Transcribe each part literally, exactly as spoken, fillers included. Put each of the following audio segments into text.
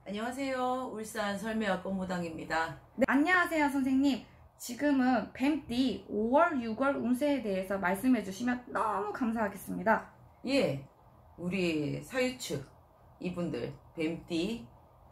안녕하세요. 울산 설매학 업무당입니다. 네, 안녕하세요 선생님. 지금은 뱀띠 오월 유월 운세에 대해서 말씀해 주시면 너무 감사하겠습니다. 예, 우리 사유축 이분들 뱀띠,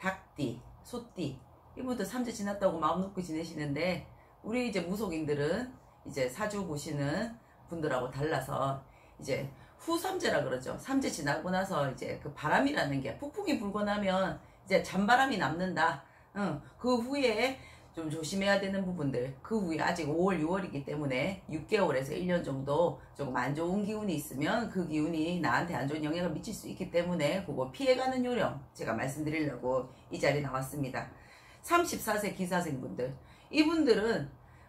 닭띠, 소띠 이분들 삼재 지났다고 마음 놓고 지내시는데, 우리 이제 무속인들은 이제 사주 보시는 분들하고 달라서 이제 후삼재라 그러죠. 삼재 지나고 나서 이제 그 바람이라는 게 북풍이 불고 나면 이제 잔바람이 남는다. 응, 그 후에 좀 조심해야 되는 부분들, 그 후에 아직 오월 유월이기 때문에 육 개월에서 일 년 정도 조금 안 좋은 기운이 있으면 그 기운이 나한테 안 좋은 영향을 미칠 수 있기 때문에 그거 피해가는 요령 제가 말씀드리려고 이 자리에 나왔습니다. 삼십사 세 기사생분들, 이분들은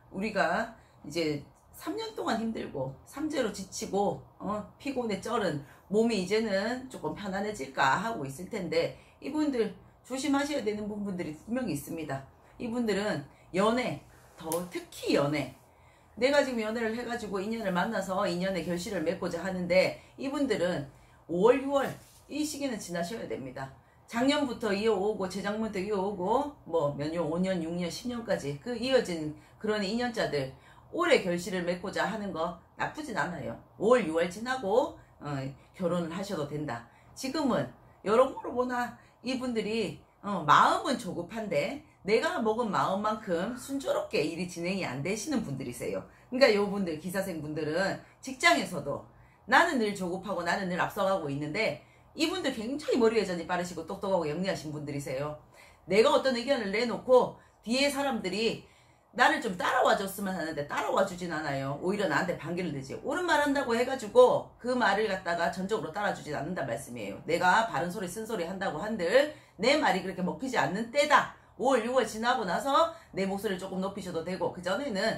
우리가 이제 삼 년 동안 힘들고 삼재로 지치고 어, 피곤에 쩔은 몸이 이제는 조금 편안해질까 하고 있을 텐데, 이분들 조심하셔야 되는 부분들이 분명히 있습니다. 이분들은 연애, 더 특히 연애, 내가 지금 연애를 해가지고 인연을 만나서 인연의 결실을 맺고자 하는데, 이분들은 오월 유월 이 시기는 지나셔야 됩니다. 작년부터 이어오고 재작년부터 이어오고 뭐 몇 년, 오 년, 육 년, 십 년까지 그 이어진 그런 인연자들 올해 결실을 맺고자 하는 거 나쁘진 않아요. 오월 유월 지나고 어, 결혼을 하셔도 된다. 지금은 여러모로 보나 이분들이 어, 마음은 조급한데 내가 먹은 마음만큼 순조롭게 일이 진행이 안 되시는 분들이세요. 그러니까 요분들 기사생분들은 직장에서도 나는 늘 조급하고 나는 늘 앞서가고 있는데, 이분들 굉장히 머리 회전이 빠르시고 똑똑하고 영리하신 분들이세요. 내가 어떤 의견을 내놓고 뒤에 사람들이 나를 좀 따라와 줬으면 하는데 따라와 주진 않아요. 오히려 나한테 반기를 대지. 옳은 말 한다고 해가지고 그 말을 갖다가 전적으로 따라주진 않는단 말씀이에요. 내가 바른 소리 쓴소리 한다고 한들 내 말이 그렇게 먹히지 않는 때다. 오월 유월 지나고 나서 내 목소리를 조금 높이셔도 되고, 그전에는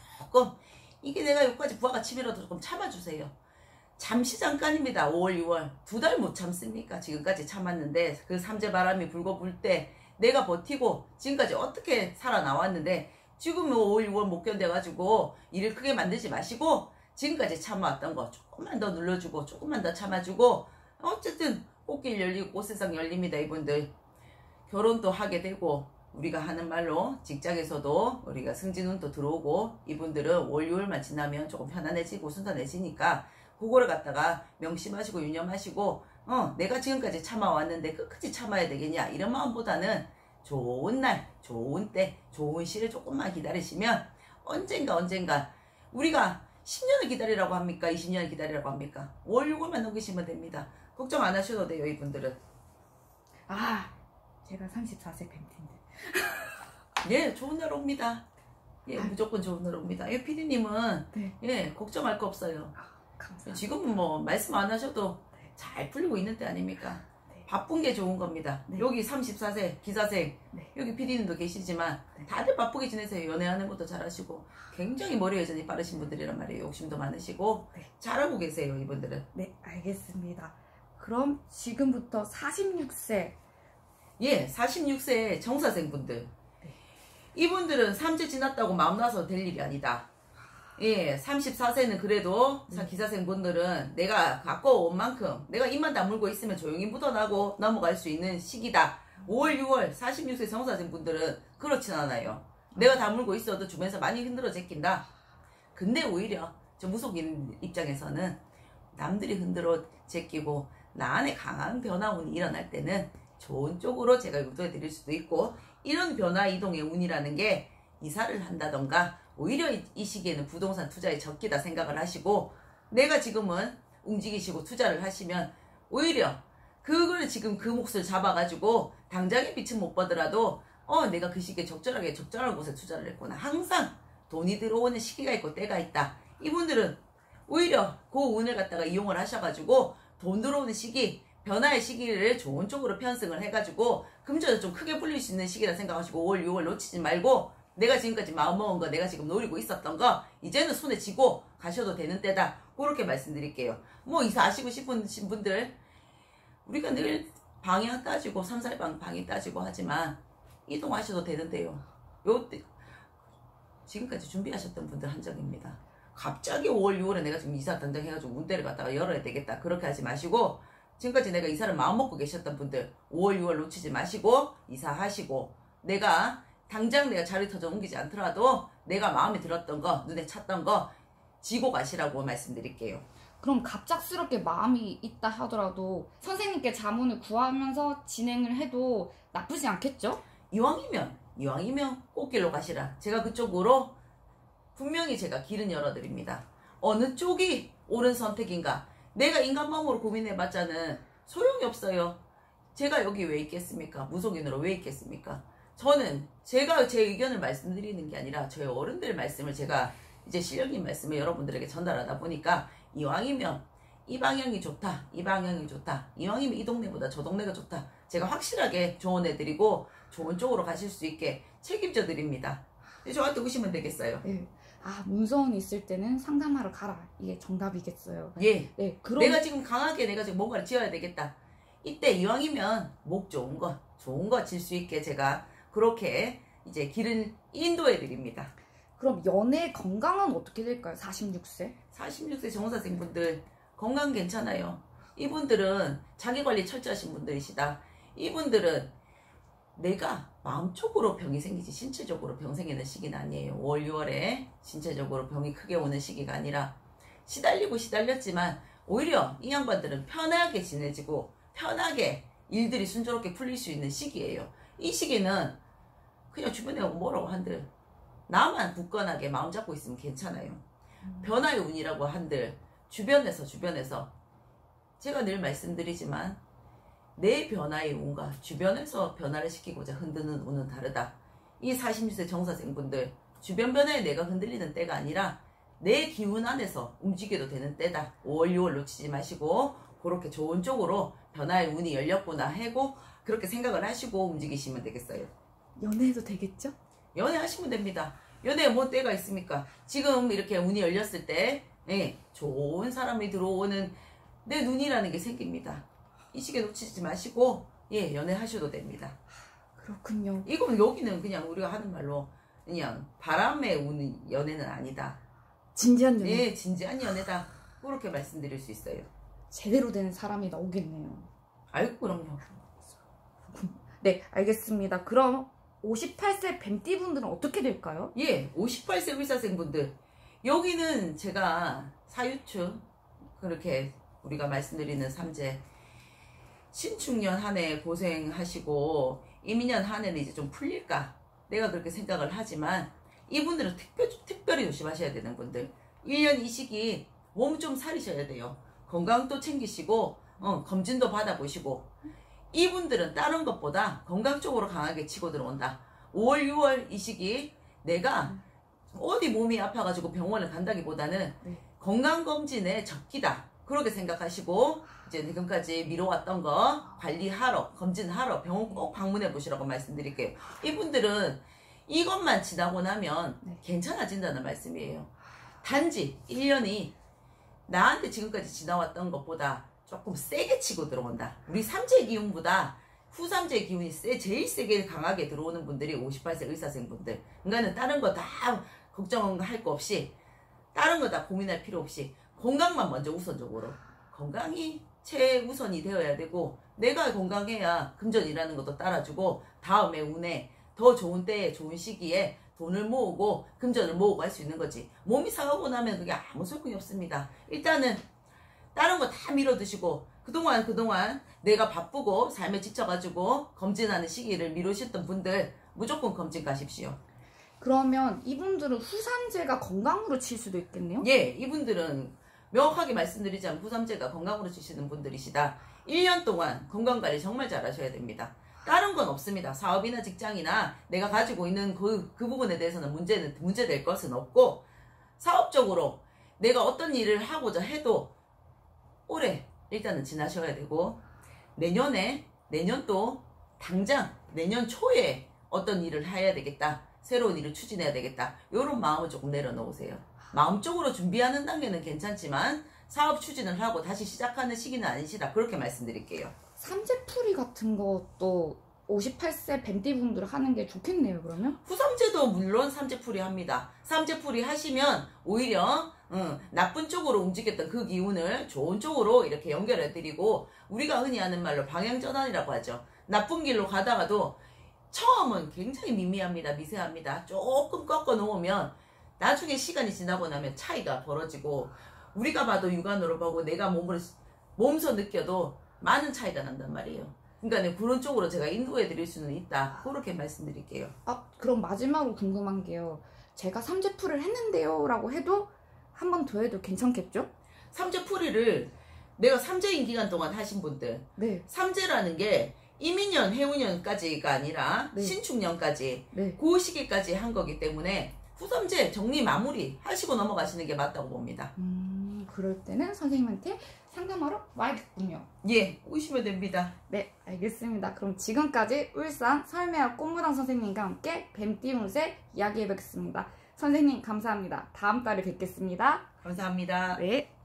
조금 이게 내가 여기까지 부하가 치밀어도 조금 참아주세요. 잠시 잠깐입니다. 오월 유월 두 달 못 참습니까? 지금까지 참았는데 그 삼재 바람이 불고 불 때 내가 버티고 지금까지 어떻게 살아나왔는데, 지금 오월 유월 못 견뎌가지고 일을 크게 만들지 마시고 지금까지 참아왔던 거 조금만 더 눌러주고 조금만 더 참아주고, 어쨌든 꽃길 열리고 꽃세상 열립니다. 이분들 결혼도 하게 되고, 우리가 하는 말로 직장에서도 우리가 승진운도 들어오고, 이분들은 오월 유월만 지나면 조금 편안해지고 순탄해지니까 그거를 갖다가 명심하시고 유념하시고, 어 내가 지금까지 참아왔는데 끝까지 참아야 되겠냐 이런 마음보다는 좋은 날, 좋은 때, 좋은 시를 조금만 기다리시면 언젠가 언젠가, 우리가 십 년을 기다리라고 합니까? 이십 년을 기다리라고 합니까? 오월 유월만 넘기시면 됩니다. 걱정 안 하셔도 돼요. 이분들은. 아, 제가 삼십사 세 뱀띠인데. 예, 좋은 날 옵니다. 예, 아, 무조건 좋은 날 옵니다. 예, 피디님은 네. 예, 걱정할 거 없어요. 아, 감사합니다. 지금은 뭐 말씀 안 하셔도 네. 잘 풀리고 있는 때 아닙니까? 네. 바쁜 게 좋은 겁니다. 네. 여기 삼십사 세 기사생, 네. 여기 피디님도 계시지만 네. 다들 바쁘게 지내세요. 연애하는 것도 잘하시고 굉장히 머리 회전이 빠르신 분들이란 말이에요. 욕심도 많으시고 네. 잘하고 계세요. 이분들은. 네, 알겠습니다. 그럼 지금부터 사십육 세. 예, 사십육 세 정사생분들, 네. 이분들은 삼재 지났다고 마음 놔서 될 일이 아니다. 예, 삼십사 세는 그래도 네. 기사생분들은 내가 갖고 온 만큼 내가 입만 다물고 있으면 조용히 묻어나고 넘어갈 수 있는 시기다. 오월 유월 사십육 세 정사생분들은 그렇진 않아요. 내가 다물고 있어도 주변에서 많이 흔들어 제낀다. 근데 오히려 저 무속인 입장에서는 남들이 흔들어 제끼고 나 안에 강한 변화운이 일어날 때는 좋은 쪽으로 제가 유도해 드릴 수도 있고, 이런 변화 이동의 운이라는 게 이사를 한다던가 오히려 이, 이 시기에는 부동산 투자에 적기다 생각을 하시고, 내가 지금은 움직이시고 투자를 하시면 오히려 그걸 지금 그 몫을 잡아가지고 당장의 빛은 못 보더라도 어 내가 그 시기에 적절하게 적절한 곳에 투자를 했구나. 항상 돈이 들어오는 시기가 있고 때가 있다. 이분들은 오히려 그 운을 갖다가 이용을 하셔가지고 돈 들어오는 시기, 변화의 시기를 좋은 쪽으로 편승을 해가지고 금전을 좀 크게 불릴 수 있는 시기라 생각하시고 오월 유월 놓치지 말고, 내가 지금까지 마음먹은 거, 내가 지금 노리고 있었던 거 이제는 손에 쥐고 가셔도 되는 때다. 그렇게 말씀드릴게요. 뭐 이사 아시고 싶은 분들, 우리가 늘 방향 따지고 삼살방 방이 따지고 하지만 이동하셔도 되는데요. 요때 지금까지 준비하셨던 분들 한정입니다. 갑자기 오월 유월에 내가 지금 이사 당장 해가지고 문대를 갖다가 열어야 되겠다 그렇게 하지 마시고 지금까지 내가 이사를 마음먹고 계셨던 분들 오월 유월 놓치지 마시고 이사하시고, 내가 당장 내가 자리터져 옮기지 않더라도 내가 마음에 들었던 거, 눈에 찼던 거 지고 가시라고 말씀드릴게요. 그럼 갑작스럽게 마음이 있다 하더라도 선생님께 자문을 구하면서 진행을 해도 나쁘지 않겠죠? 이왕이면 이왕이면 꽃길로 가시라. 제가 그쪽으로 분명히 제가 길은 열어드립니다. 어느 쪽이 옳은 선택인가, 내가 인간 마음으로 고민해봤자는 소용이 없어요. 제가 여기 왜 있겠습니까? 무속인으로 왜 있겠습니까? 저는 제가 제 의견을 말씀드리는 게 아니라 저희 어른들 말씀을 제가 이제 실령님 말씀을 여러분들에게 전달하다 보니까, 이왕이면 이 방향이 좋다, 이 방향이 좋다, 이왕이면 이 동네보다 저 동네가 좋다, 제가 확실하게 조언해드리고 좋은 쪽으로 가실 수 있게 책임져 드립니다. 저한테 오시면 되겠어요. 네. 아, 문서원이 있을 때는 상담하러 가라, 이게 정답이겠어요. 예. 네, 그럼 내가 지금 강하게 내가 지금 뭔가를 지어야 되겠다, 이때 이왕이면 목 좋은 거 좋은 거 질 수 있게 제가 그렇게 이제 길을 인도해 드립니다. 그럼 연애 건강은 어떻게 될까요? 사십육 세? 사십육 세 정사생분들 건강 괜찮아요. 이분들은 자기관리 철저하신 분들이시다. 이분들은 내가 마음적으로 병이 생기지 신체적으로 병 생기는 시기는 아니에요. 오월 유월에 신체적으로 병이 크게 오는 시기가 아니라, 시달리고 시달렸지만 오히려 이 양반들은 편하게 지내지고 편하게 일들이 순조롭게 풀릴 수 있는 시기예요. 이 시기는 그냥 주변에 뭐라고 한들 나만 굳건하게 마음 잡고 있으면 괜찮아요. 변화의 운이라고 한들 주변에서 주변에서 제가 늘 말씀드리지만, 내 변화의 운과 주변에서 변화를 시키고자 흔드는 운은 다르다. 이 사십육 세 정사생분들, 주변 변화에 내가 흔들리는 때가 아니라 내 기운 안에서 움직여도 되는 때다. 오월 유월 놓치지 마시고 그렇게 좋은 쪽으로 변화의 운이 열렸구나 하고 그렇게 생각을 하시고 움직이시면 되겠어요. 연애해도 되겠죠? 연애하시면 됩니다. 연애에 뭔 때가 있습니까? 지금 이렇게 운이 열렸을 때, 예, 좋은 사람이 들어오는 내 눈이라는 게 생깁니다. 이 시기에 놓치지 마시고, 예, 연애하셔도 됩니다. 그렇군요. 이건 여기는 그냥 우리가 하는 말로 그냥 바람에 우는 연애는 아니다. 진지한 연애? 예, 진지한 연애다. 그렇게 말씀드릴 수 있어요. 제대로 된 사람이 나오겠네요. 아이고, 그럼요. 네, 알겠습니다. 그럼 오십팔 세 뱀띠분들은 어떻게 될까요? 예, 오십팔 세 을사생분들, 여기는 제가 사유축, 그렇게 우리가 말씀드리는 삼재, 신축년 한 해 고생하시고 이민년 한 해는 이제 좀 풀릴까, 내가 그렇게 생각을 하지만, 이분들은 특별, 특별히 조심하셔야 되는 분들, 일 년 이 시기 몸 좀 사리셔야 돼요. 건강도 챙기시고, 어, 검진도 받아보시고. 이분들은 다른 것보다 건강 쪽으로 강하게 치고 들어온다. 오월 유월 이 시기 내가 어디 몸이 아파가지고 병원을 간다기보다는 네. 건강검진에 적기다, 그렇게 생각하시고 이제 지금까지 미뤄왔던 거 관리하러, 검진하러 병원 꼭 방문해 보시라고 말씀드릴게요. 이분들은 이것만 지나고 나면 네. 괜찮아진다는 말씀이에요. 단지 일 년이 나한테 지금까지 지나왔던 것보다 조금 세게 치고 들어온다. 우리 삼재 기운보다 후삼재 기운이 세, 제일 세게 강하게 들어오는 분들이 오십팔 세 을사생분들. 그러니까는 다른 거 다 걱정할 거 없이, 다른 거 다 고민할 필요 없이 건강만 먼저 우선적으로, 건강이 최우선이 되어야 되고, 내가 건강해야 금전이라는 것도 따라주고 다음에 운에 더 좋은 때에 좋은 시기에 돈을 모으고 금전을 모으고 할 수 있는 거지. 몸이 상하고 나면 그게 아무 소용이 없습니다. 일단은 다른 거 다 밀어드시고, 그동안 그동안 내가 바쁘고 삶에 지쳐가지고 검진하는 시기를 미루셨던 분들 무조건 검진 가십시오. 그러면 이분들은 후삼재가 건강으로 칠 수도 있겠네요? 예, 이분들은 명확하게 말씀드리자면 후삼재가 건강으로 치시는 분들이시다. 일 년 동안 건강관리 정말 잘하셔야 됩니다. 다른 건 없습니다. 사업이나 직장이나 내가 가지고 있는 그, 그 부분에 대해서는 문제는, 문제될 것은 없고, 사업적으로 내가 어떤 일을 하고자 해도 올해 일단은 지나셔야 되고, 내년에, 내년도 당장 내년 초에 어떤 일을 해야 되겠다, 새로운 일을 추진해야 되겠다, 이런 마음을 조금 내려놓으세요. 마음적으로 준비하는 단계는 괜찮지만 사업 추진을 하고 다시 시작하는 시기는 아니시다, 그렇게 말씀드릴게요. 삼재풀이 같은 것도 오십팔 세 뱀띠분들 하는 게 좋겠네요, 그러면? 후삼재도 물론 삼재풀이 합니다. 삼재풀이 하시면 오히려 응, 나쁜 쪽으로 움직였던 그 기운을 좋은 쪽으로 이렇게 연결해드리고, 우리가 흔히 하는 말로 방향전환이라고 하죠. 나쁜 길로 가다가도 처음은 굉장히 미미합니다. 미세합니다. 조금 꺾어 놓으면 나중에 시간이 지나고 나면 차이가 벌어지고, 우리가 봐도 육안으로 보고 내가 몸으로 몸소 느껴도 많은 차이가 난단 말이에요. 그러니까 그런 쪽으로 제가 인도해 드릴 수는 있다. 그렇게 말씀드릴게요. 아, 그럼 마지막으로 궁금한 게요. 제가 삼재풀이를 했는데요 라고 해도 한 번 더 해도 괜찮겠죠? 삼재풀이를 내가 삼재인 기간 동안 하신 분들, 네. 삼재라는 게 이민년, 해운년까지가 아니라 네. 신축년까지, 네. 그 시기까지 한 거기 때문에 후삼재 정리 마무리 하시고 넘어가시는 게 맞다고 봅니다. 음, 그럴 때는 선생님한테 상담하러 와야겠군요. 예, 오시면 됩니다. 네, 알겠습니다. 그럼 지금까지 울산 설매와 꽃무당 선생님과 함께 뱀띠 운세 이야기해보겠습니다. 선생님 감사합니다. 다음 달에 뵙겠습니다. 감사합니다. 네.